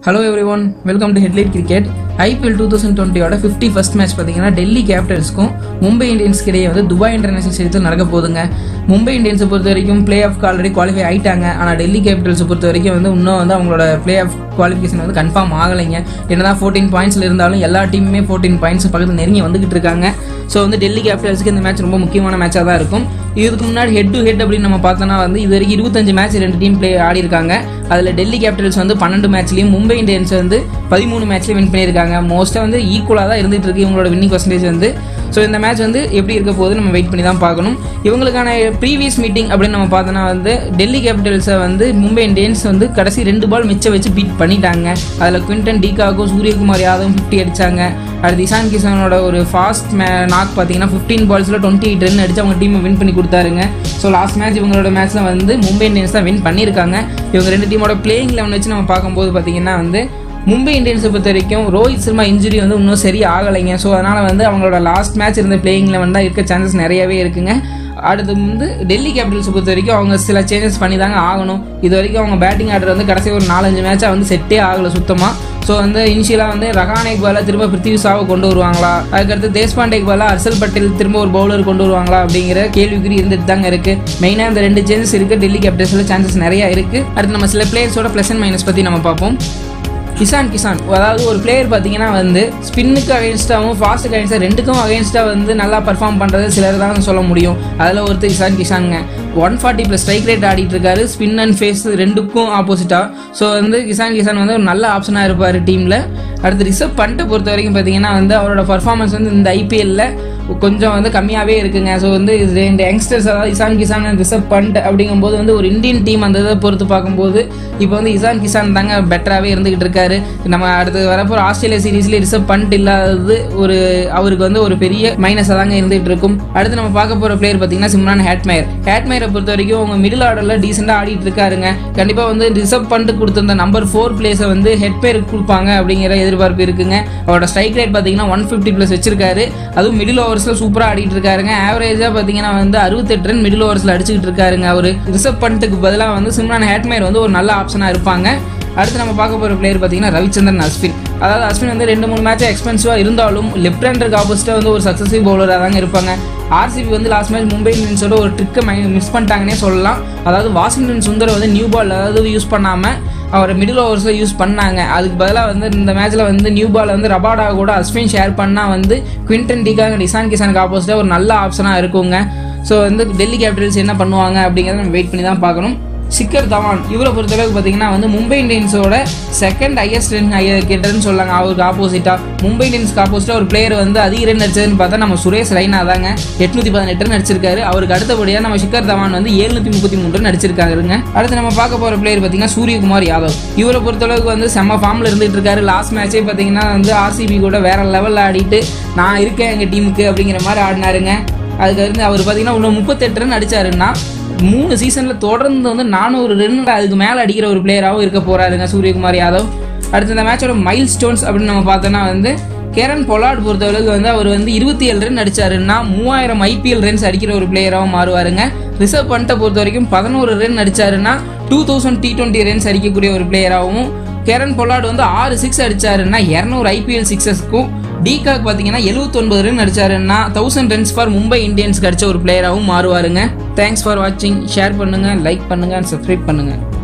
Hello everyone, welcome to Headlight Cricket. IPL 2020 ஓட 51st match பாத்தீங்கன்னா டெல்லி கேபிட்டல்ஸ்க்கும் மும்பை இந்தியன்ஸ்க்கு இடையே வந்து துபாய் இன்டர்நேஷனல் ஸ்டேடியத்தில் நடக்க போகுதுங்க. மும்பை இந்தியன்ஸை பொறுத்த வரைக்கும் பிளே ஆஃப்க்கு ஆல்ரெடி குவாலிஃபை ஆயிட்டாங்க. ஆனால் டெல்லி கேபிட்டல்ஸை பொறுத்த வரைக்கும் வந்து இன்னும் வந்து அவங்களோட பிளே ஆஃப் குவாலிஃபிகேஷன் வந்து கன்ஃபார்ம் ஆகலைங்க. என்னதான் 14 பாயிண்ட்ஸில் இருந்தாலும் எல்லா டீமுமே 14 பாயிண்ட்ஸ் பக்கத்தில் நெருங்கி வந்துகிட்டு இருக்காங்க. ஸோ வந்து டெல்லி கேபிட்டல்ஸ்க்கு இந்த மேட்ச் ரொம்ப முக்கியமான மேட்சாக தான் இருக்கும். இதுக்கு முன்னாடி ஹெட் டு ஹெட் அப்படின்னு நம்ம பார்த்தோன்னா வந்து இது வரைக்கும் 25 மேட்ச் ரெண்டு டீம் ஆடி இருக்காங்க. அதில் டெல்லி கேபிட்டல்ஸ் வந்து 12 மேட்ச்லையும் மும்பை இந்தியன்ஸ் வந்து 13 மேட்ச்லையும் வின் பண்ணியிருக்காங்க. மோஸ்ட்டாக வந்து ஈக்குவலாக தான் இருந்துகிட்டு இருக்கு இவங்களோட வின்னிங் பர்சன்டேஜ் வந்து. ஸோ இந்த மேட்ச் வந்து எப்படி இருக்க போகுது நம்ம வெயிட் பண்ணி தான் பார்க்கணும். இவங்களுக்கான ப்ரீவியஸ் மீட்டிங் அப்படின்னு நம்ம பார்த்தோன்னா வந்து டெல்லி கேபிட்டல்ஸை வந்து மும்பை இந்தியன்ஸ் வந்து கடைசி 2 பால் மிச்சம் வச்சு பீட் பண்ணிட்டாங்க. அதில் குவிண்டன் டிகாக்கும் சூரியகுமார் யாதவும் 50 அடித்தாங்க. அடுத்து இசான் கிசானோட ஒரு ஃபாஸ்ட் நாக் பார்த்தீங்கன்னா 15 பால்ஸில் 28 ரன் அடித்து அவங்க டீமை வின் பண்ணி கொடுத்தாருங்க. ஸோ லாஸ்ட் மேட்ச் இவங்களோட மேட்ச்சில் வந்து மும்பை இந்தியன்ஸ் தான் வின் பண்ணியிருக்காங்க. இவங்க ரெண்டு டீமோட பிளேயிங் 11 வச்சு நம்ம பார்க்கும்போது பார்த்தீங்கன்னா வந்து மும்பை இந்தியன்ஸை பொறுத்த வரைக்கும் ரோஹித் சர்மா இன்ஜுரி வந்து இன்னும் சரி ஆகலைங்க. ஸோ அதனால் வந்து அவங்களோட லாஸ்ட் மேட்ச் இருந்த பிளேயிங் 11 தான் இருக்க சான்சஸ் நிறையவே இருக்குங்க. அடுத்து வந்து டெல்லி கேபிட்டல்ஸை பொறுத்த வரைக்கும் அவங்க சில சேஞ்சஸ் பண்ணி தாங்க ஆகணும். இது வரைக்கும் அவங்க பேட்டிங் ஆர்டர் வந்து கடைசி ஒரு 4-5 மேட்சாக வந்து செட்டே ஆகலை சுத்தமாக. ஸோ வந்து இனிஷியலாக வந்து ரஹானேக்கு பால திரும்ப பிருத்திவி ஷாவை கொண்டு வருவாங்களா, அதுக்கடுத்து தேஷ்பாண்டேக்கு பால ஹர்ஷல் பட்டேல் திரும்ப ஒரு பவுலர் கொண்டு வருவாங்களா அப்படிங்கிற கேள்விக்குறி இருந்துட்டு தாங்க இருக்குது. மெயினாக இந்த 2 சேஞ்சஸ் இருக்குது. டெல்லி கேபிட்டல்ஸில் சான்சஸ் நிறையா இருக்குது. அடுத்து நம்ம சில பிளேயர்ஸோட ப்ளஸ் அண்ட் மைனஸ் பற்றி நம்ம பார்ப்போம். இசான் கிசான் அதாவது ஒரு பிளேயர் பார்த்தீங்கன்னா வந்து ஸ்பின்னுக்கு அகேன்ஸ்டாகவும் ஃபாஸ்ட்டுக்கு அகேன்ஸ்டாக ரெண்டுக்கும் அகேன்ஸ்டாக வந்து நல்லா பர்ஃபார்ம் பண்ணுறது சிலர் தான் சொல்ல முடியும். அதில் ஒருத்தர் இசான் கிசானுங்க 140+ ஸ்ட்ரைக் ரேட் ஆடிட்டு இருக்காரு. ஸ்பின் அண்ட் ஃபேஸ் ரெண்டுக்கும் ஆப்போசிட்டாக. ஸோ வந்து இசான் கிசான் வந்து ஒரு நல்ல ஆப்ஷனாக இருப்பார் டீமில். அடுத்து ரிஷப் பண்ட்டை பொறுத்த வரைக்கும் பார்த்தீங்கன்னா வந்து அவரோட பர்ஃபார்மன்ஸ் வந்து இந்த ஐபிஎல்லில் கொஞ்சம் வந்து கம்மியாகவே இருக்குங்க. ஸோ வந்து இந்த யங்ஸ்டர்ஸ் அதாவது இசான் கிசான் அண்ட் ரிஷப் பண்ட் அப்படிங்கும்போது வந்து ஒரு இந்தியன் டீம் அந்த இதை பொறுத்து பார்க்கும்போது இப்போ வந்து இசான் கிசான் தாங்க பெட்டராகவே இருந்துகிட்டு இருக்காரு. நம்ம அடுத்து வரப்போ ஆஸ்திரேலியா சீரீஸ்லேயே ரிஷப் பண்ட் இல்லாதது ஒரு அவருக்கு வந்து ஒரு பெரிய மைனஸாக தாங்க இருந்துகிட்டு இருக்கும். அடுத்து நம்ம பார்க்க போகிற பிளேயர் பார்த்தீங்கன்னா சிம்ரான் ஹேட்மயரை பொறுத்த வரைக்கும் அவங்க மிடில் ஆர்டரில் டீசெண்டாக ஆடிட்டு இருக்காருங்க. கண்டிப்பாக வந்து ரிஷப் பண்ட் கொடுத்திருந்த நம்பர் 4 பிளேஸை வந்து ஹெட்மயருக்கு கொடுப்பாங்க அப்படிங்கிற எதிர்பார்ப்பு இருக்குங்க. அவரோட ஸ்ட்ரைக் ரேட் பார்த்தீங்கன்னா 150+ வச்சிருக்காரு. அதுவும் மிடில் ஓவர்ஸில் சூப்பராக ஆடிட்டு இருக்காருங்க. ஆவரேஜாக பார்த்தீங்கன்னா வந்து 68 ரன் மிடில் ஓவர்ஸில் அடிச்சுக்கிட்டு இருக்காருங்க. அவர் ரிஷப் பண்ட்டுக்கு பதிலாக வந்து சிம்ரான் ஹேட்மயர் வந்து ஒரு நல்ல ஆப்ஷனாக இருப்பாங்க. அடுத்து நம்ம பார்க்க போகிற பிளேயர் பார்த்தீங்கன்னா ரவிச்சந்திரன் அஸ்வின். அதாவது அஸ்வின் வந்து 2-3 மேட்ச் எக்ஸ்பென்சிவாக இருந்தாலும் லெஃப்ட் ஹேண்டருக்கு ஆப்போசிட்டாக வந்து ஒரு சக்ஸஸ்ஃபுல் பவுலராக தாங்க இருப்பாங்க. ஆர்சிபி வந்து லாஸ்ட் மேட்ச் மும்பை இந்தியன்ஸோட ஒரு ட்ரிக்கை மிஸ் பண்ணிட்டாங்கன்னே சொல்லலாம். அதாவது வாஷிங்டன் சுந்தர் வந்து நியூ பால் அதாவது யூஸ் பண்ணாமல் அவரை மிடில் ஓவர்ஸில் யூஸ் பண்ணாங்க. அதுக்கு பதிலாக வந்து இந்த மேட்ச்சில் வந்து நியூ பால் வந்து ரபாடா கூட அஸ்வின் ஷேர் பண்ணால் வந்து குவிண்டன் டிகாக் இசான் கிசானுக்கு ஆப்போசிட்டாக ஒரு நல்ல ஆப்ஷனாக இருக்குங்க. ஸோ வந்து டெல்லி கேபிட்டல்ஸ் என்ன பண்ணுவாங்க அப்படிங்கிறத நம்ம வெயிட் பண்ணி தான் பார்க்கணும். ஷிக்கர் தவான் இவரை பொறுத்தளவுக்கு பார்த்தீங்கன்னா வந்து மும்பை இந்தியன்ஸோட செகண்ட் ஹையஸ்ட் ரன் கேட்டர்னு சொல்லாங்க. அவருக்கு ஆப்போசிட்டாக மும்பை இந்தியன்ஸ்க்கு ஆப்போசிட்டாக ஒரு பிளேயர் வந்து அதிக ரன் அடிச்சதுன்னு பார்த்தா நம்ம சுரேஷ் ரெய்னா தாங்க 818 ரன் அடிச்சிருக்காரு. அவருக்கு அடுத்தபடியாக நம்ம ஷிக்கர் தவான் வந்து 733 ரன் அடிச்சிருக்காருங்க. அடுத்து நம்ம பார்க்க போகிற பிளேயர் பார்த்தீங்கன்னா சூரியகுமார் யாதவ். இவரை பொறுத்தளவுக்கு வந்து செம்ம ஃபார்மில் இருந்துகிட்டு இருக்காரு. லாஸ்ட் மேட்சே பார்த்தீங்கன்னா வந்து ஆர்சிபி கூட வேற லெவலில் ஆடிட்டு நான் இருக்கேன் எங்கள் டீமுக்கு அப்படிங்கிற மாதிரி ஆடினாருங்க. அதுக்கு அவர் பார்த்தீங்கன்னா இன்னும் 38 ரன் அடிச்சாருன்னா 3 சீசனில் தொடர்ந்து வந்து 400 ரன் அதுக்கு மேலே அடிக்கிற ஒரு பிளேயராகவும் இருக்க போகிறாருங்க சூரியகுமார் யாதவ். அடுத்து இந்த மேட்சோட மைல் ஸ்டோன்ஸ் அப்படின்னு நம்ம பார்த்தோன்னா வந்து கேரன் பொலார்ட் பொறுத்தளவுக்கு வந்து அவர் வந்து 27 ரன் அடிச்சாருன்னா 3000 IPL ரன்ஸ் அடிக்கிற ஒரு பிளேயராகவும் மாறுவாருங்க. ரிஷப் பண்ட்டை பொறுத்த வரைக்கும் 11 ரன் அடிச்சாருன்னா 2000 T20 ரன்ஸ் அடிக்கக்கூடிய ஒரு பிளேயராகவும், கேரன் பொலார்ட் வந்து 6 6 அடிச்சாருன்னா 200 IPL சிக்ஸஸ்க்கும், டிகாக் பார்த்தீங்கன்னா 79 ரன் அடிச்சாருன்னா 1000 ரன்ஸ் ஃபார் மும்பை இந்தியன்ஸ்க்கு அடிச்ச ஒரு பிளேயராகவும் மாறுவாருங்க. தேங்க்ஸ் ஃபார் வாட்சிங். ஷேர் பண்ணுங்கள், லைக் பண்ணுங்கள் அண்ட் சப்ஸ்கிரைப் பண்ணுங்கள்.